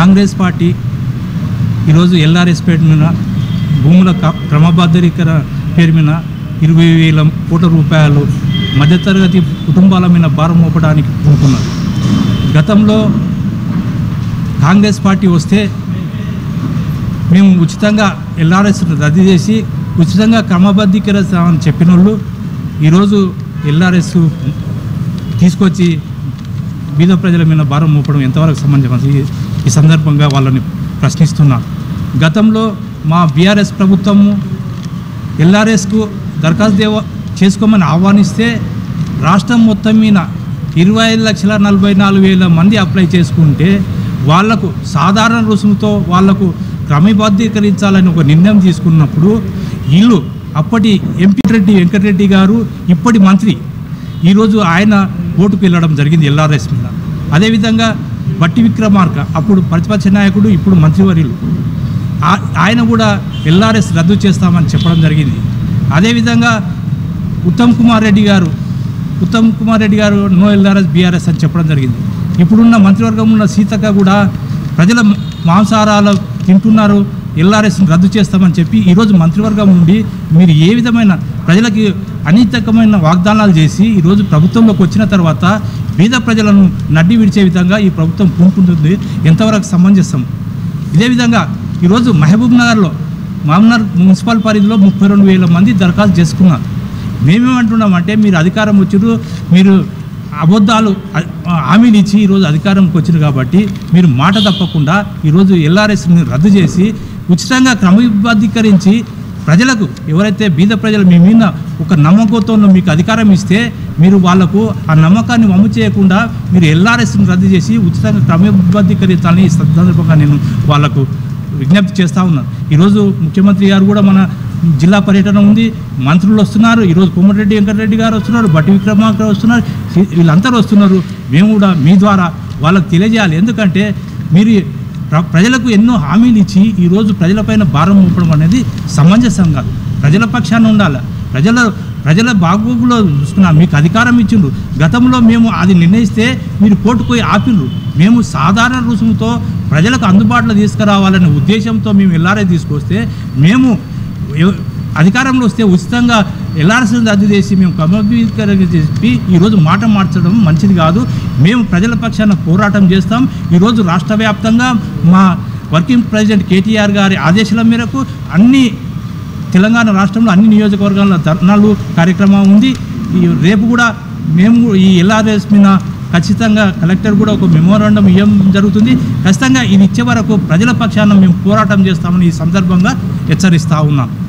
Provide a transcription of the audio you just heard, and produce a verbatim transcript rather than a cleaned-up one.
Congress party ఈరోజు LRS పేరు మీద భూముల క్రమబద్ధీకరణ పేరు మీద ఇరవై వేల కోట్ల రూపాయలు మధ్యతరగతి కుటుంబాల మీద భారం మోపడానికి అనుకున్నారు. గతంలో కాంగ్రెస్ పార్టీ వస్తే మేము ఉచితంగా ఎల్ఆర్ఎస్ రద్దు చేసి ఉచితంగా క్రమబద్ధీకరిస్తామని చెప్పిన వాళ్ళు ఈరోజు ఎల్ఆర్ఎస్ తీసుకొచ్చి బీద ప్రజల మీద భారం మోపడం ఎంతవరకు సమంజసం? ఈ సందర్భంగా వాళ్ళని ప్రశ్నిస్తున్నా. గతంలో మా బీఆర్ఎస్ ప్రభుత్వము ఎల్ఆర్ఎస్కు దరఖాస్తు దేవ చేసుకోమని ఆహ్వానిస్తే రాష్ట్రం మొత్తం మీద ఇరవై ఐదు లక్షల నలభై నాలుగు వేల మంది అప్లై చేసుకుంటే వాళ్లకు సాధారణ రుసుముతో వాళ్లకు క్రమబద్ధీకరించాలని ఒక నిర్ణయం తీసుకున్నప్పుడు వీళ్ళు అప్పటి ఎంపీ రెడ్డి వెంకటరెడ్డి గారు ఇప్పటి మంత్రి ఈరోజు ఆయన ఓటుకు వెళ్ళడం జరిగింది ఎల్ఆర్ఎస్ మీద. అదేవిధంగా బట్టి విక్రమార్క అప్పుడు ప్రతిపక్ష నాయకుడు ఇప్పుడు మంత్రివర్యులు ఆయన కూడా ఎల్ఆర్ఎస్ రద్దు చేస్తామని చెప్పడం జరిగింది. అదేవిధంగా ఉత్తమ్ కుమార్ రెడ్డి గారు ఉత్తమ్ కుమార్ రెడ్డి గారు నో ఎల్ఆర్ఎస్ బీఆర్ఎస్ అని చెప్పడం జరిగింది. ఇప్పుడున్న మంత్రివర్గం ఉన్న సీతక్క కూడా ప్రజల మాంసాహారాలు తింటున్నారు, ఎల్ఆర్ఎస్ని రద్దు చేస్తామని చెప్పి ఈరోజు మంత్రివర్గం నుండి మీరు ఏ విధమైన ప్రజలకి అనేకమైన వాగ్దానాలు చేసి ఈరోజు ప్రభుత్వంలోకి వచ్చిన తర్వాత బీద ప్రజలను నడ్డి విడిచే విధంగా ఈ ప్రభుత్వం పూనుకుంటుంది, ఎంతవరకు సమంజసం? ఇదే విధంగా ఈరోజు మహబూబ్ నగర్లో మామనర్ మున్సిపల్ పరిధిలో ముప్పై రెండు వేల మంది దరఖాస్తు చేసుకున్నారు. మేమేమంటున్నామంటే మీరు అధికారం వచ్చారు, మీరు అబద్ధాలు హామీలు ఇచ్చి ఈరోజు అధికారంకి వచ్చారు కాబట్టి మీరు మాట తప్పకుండా ఈరోజు ఎల్ఆర్ఎస్ని రద్దు చేసి ఉచితంగా క్రమబద్ధీకరించి ప్రజలకు ఎవరైతే బీద ప్రజలు మీ మీద ఒక నమ్మకంతో మీకు అధికారం ఇస్తే మీరు వాళ్లకు ఆ నమ్మకాన్ని వమ్ము చేయకుండా మీరు ఎల్ఆర్ఎస్ని రద్దు చేసి ఉచితంగా క్రమబద్ధీకరించాలని ఈ సందర్భంగా నేను వాళ్లకు విజ్ఞప్తి చేస్తూ ఉన్నాను. ఈరోజు ముఖ్యమంత్రి గారు కూడా మన జిల్లా పర్యటన ఉంది, మంత్రులు వస్తున్నారు, ఈరోజు కోమటిరెడ్డి వెంకటరెడ్డి గారు వస్తున్నారు, బట్టి విక్రమార్క వస్తున్నారు, వీళ్ళందరూ వస్తున్నారు. మేము కూడా మీ ద్వారా వాళ్ళకు తెలియజేయాలి. ఎందుకంటే మీరు ప్రజలకు ఎన్నో హామీలు ఇచ్చి ఈరోజు ప్రజలపైన భారం మోపడం అనేది సమంజసం కాదు. ప్రజల పక్షాన ఉండాలి, ప్రజల ప్రజల బాగోగులో చూసుకున్నా మీకు అధికారం ఇచ్చిండ్రు. గతంలో మేము అది నిర్ణయిస్తే మీరు కోర్టుకు పోయి ఆపిండ్రు. మేము సాధారణ రుసుముతో ప్రజలకు అందుబాటులో తీసుకురావాలనే ఉద్దేశంతో మేము ఎల్ఆర్ఎస్ తీసుకొస్తే మేము అధికారంలో వస్తే ఉచితంగా ఎల్ఆర్ఎస్ రద్దు చేసి మేము క్రమబద్ధీకరణ చెప్పి ఈరోజు మాట మార్చడం మంచిది కాదు. మేము ప్రజల పక్షాన పోరాటం చేస్తాం. ఈరోజు రాష్ట్ర వ్యాప్తంగా మా వర్కింగ్ ప్రెసిడెంట్ కేటీఆర్ గారి ఆదేశాల మేరకు అన్ని తెలంగాణ రాష్ట్రంలో అన్ని నియోజకవర్గాల్లో ధర్నాలు కార్యక్రమం ఉంది. రేపు కూడా మేము ఈ ఎల్ఆర్ఎస్ మీద ఖచ్చితంగా కలెక్టర్ కూడా ఒక మెమోరాండం ఇవ్వడం జరుగుతుంది. ఖచ్చితంగా ఇది ఇచ్చే వరకు ప్రజల పక్షాన మేము పోరాటం చేస్తామని ఈ సందర్భంగా హెచ్చరిస్తూ ఉన్నాం.